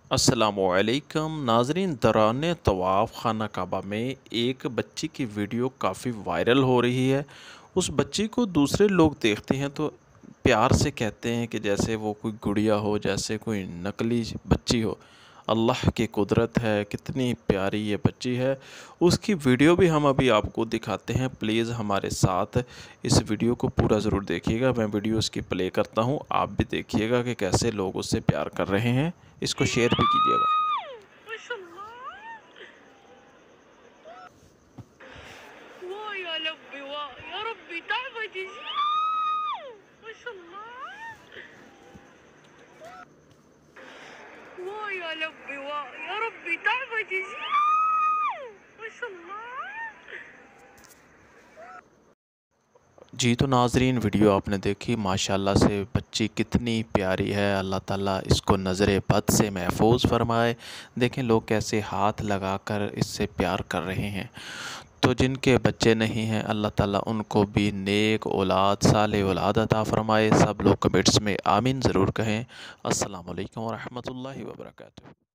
अस्सलामुअलैकुम नाज़रीन, दौरान तवाफ़ खाना काबा में एक बच्ची की वीडियो काफ़ी वायरल हो रही है। उस बच्ची को दूसरे लोग देखते हैं तो प्यार से कहते हैं कि जैसे वो कोई गुड़िया हो, जैसे कोई नकली बच्ची हो। अल्लाह की कुदरत है, कितनी प्यारी ये बच्ची है। उसकी वीडियो भी हम अभी आपको दिखाते हैं। प्लीज़ हमारे साथ इस वीडियो को पूरा ज़रूर देखिएगा। मैं वीडियो इसकी प्ले करता हूँ, आप भी देखिएगा कि कैसे लोग उससे प्यार कर रहे हैं। इसको शेयर भी कीजिएगा। वाह या रब्बी वाह या रब्बी तहफ़ जज़ीला माशाअल्लाह वाह या रब्बी वाह या रब्बी तहफ़ जज़ीला माशाअल्लाह। जी तो नाज़रीन, वीडियो आपने देखी, माशाल्लाह से बच्ची कितनी प्यारी है। अल्लाह ताला इसको नज़र बद से महफूज फरमाए। देखें लोग कैसे हाथ लगाकर इससे प्यार कर रहे हैं। तो जिनके बच्चे नहीं हैं, अल्लाह ताला उनको भी नेक औलाद, साले औलाद अता फ़रमाए। सब लोग कमेंट्स में आमीन ज़रूर कहें। अस्सलाम वालेकुम व रहमतुल्लाहि व बरकातुहू।